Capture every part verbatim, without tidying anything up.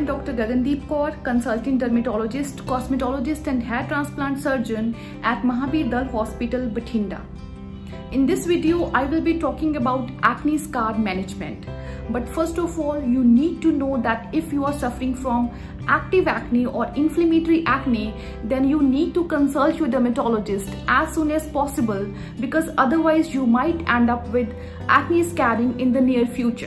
am Doctor Gagandeep Kaur, consultant dermatologist, cosmetologist and hair transplant surgeon at Mahabir Dal Hospital, Bathinda. In this video, I will be talking about acne scar management. But first of all, you need to know that if you are suffering from active acne or inflammatory acne, then you need to consult your dermatologist as soon as possible, because otherwise you might end up with acne scarring in the near future.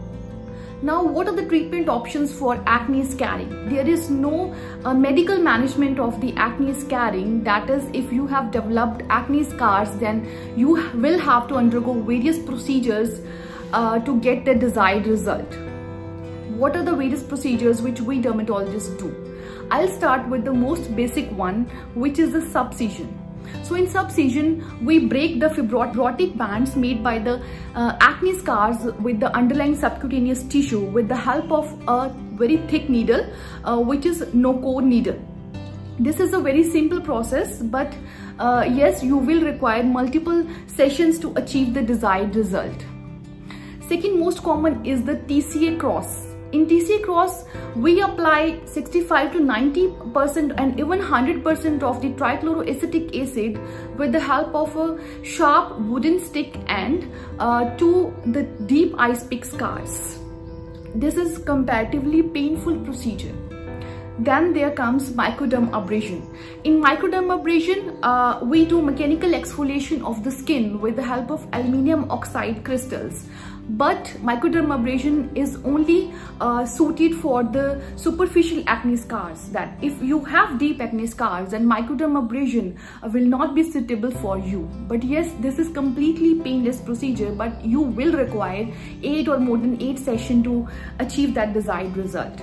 Now, what are the treatment options for acne scarring? There is no uh, medical management of the acne scarring. That is, if you have developed acne scars, then you will have to undergo various procedures uh, to get the desired result. What are the various procedures which we dermatologists do? I'll start with the most basic one, which is the subcision. So in subcision, we break the fibrotic bands made by the uh, acne scars with the underlying subcutaneous tissue with the help of a very thick needle, uh, which is no-core needle. This is a very simple process, but uh, yes, you will require multiple sessions to achieve the desired result. Second most common is the T C A cross. In T C A cross, we apply sixty-five to ninety percent and even one hundred percent of the trichloroacetic acid with the help of a sharp wooden stick end uh, to the deep ice pick scars. This is comparatively painful procedure. Then there comes microdermabrasion. In microdermabrasion, uh, we do mechanical exfoliation of the skin with the help of aluminium oxide crystals. But microdermabrasion is only uh, suited for the superficial acne scars. That if you have deep acne scars, then microdermabrasion will not be suitable for you. But yes, this is completely painless procedure, but you will require eight or more than eight sessions to achieve that desired result.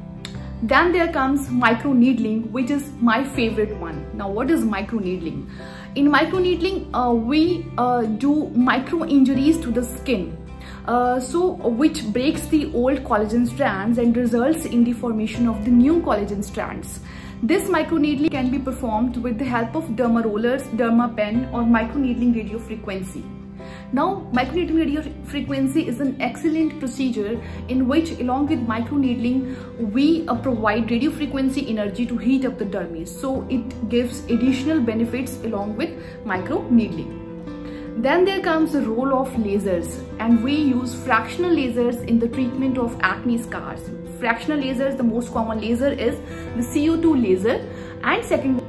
Then there comes microneedling, which is my favorite one. Now, what is microneedling? In microneedling, uh, we uh, do micro injuries to the skin. Uh, so which breaks the old collagen strands and results in the formation of the new collagen strands. This microneedling can be performed with the help of derma rollers, derma pen or microneedling radiofrequency. Now, microneedling radiofrequency is an excellent procedure in which, along with microneedling, we uh, provide radiofrequency energy to heat up the dermis. So it gives additional benefits along with microneedling. Then there comes the role of lasers, and we use fractional lasers in the treatment of acne scars. Fractional lasers, the most common laser is the C O two laser, and second,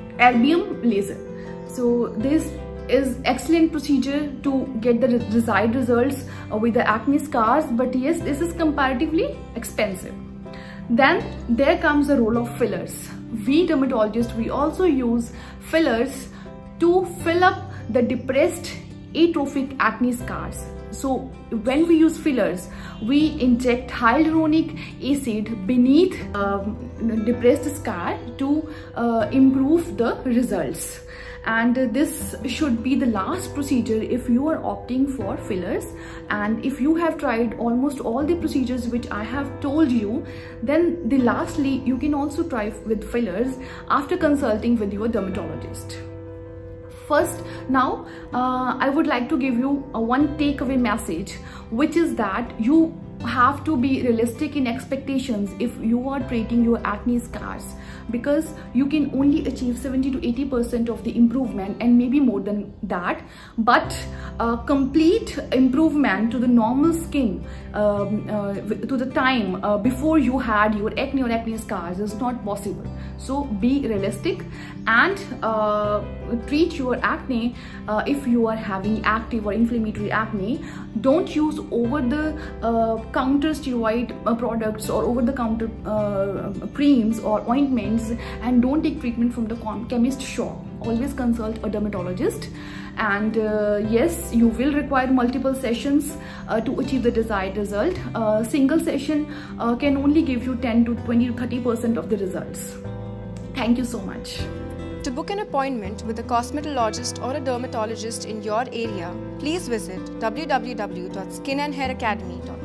erbium laser. So this is excellent procedure to get the desired results uh, with the acne scars, but yes, this is comparatively expensive. Then there comes the role of fillers. We dermatologists, we also use fillers to fill up the depressed atrophic acne scars. So when we use fillers, we inject hyaluronic acid beneath um, depressed scar to uh, improve the results. And this should be the last procedure if you are opting for fillers. And if you have tried almost all the procedures which I have told you, then the lastly you can also try with fillers after consulting with your dermatologist. First, now uh, I would like to give you a one takeaway message, which is that you have to be realistic in expectations if you are treating your acne scars, because you can only achieve seventy to eighty percent of the improvement and maybe more than that, but uh, complete improvement to the normal skin um, uh, to the time uh, before you had your acne or acne scars is not possible. So be realistic and uh, treat your acne uh, if you are having active or inflammatory acne. Don't use over the uh, counter steroid uh, products or over the counter uh, creams or ointments, and don't take treatment from the chemist shop. Always consult a dermatologist. And uh, yes, you will require multiple sessions uh, to achieve the desired result. A uh, single session uh, can only give you ten to twenty to thirty percent of the results. Thank you so much. To book an appointment with a cosmetologist or a dermatologist in your area, please visit w w w dot skin and hair academy dot com.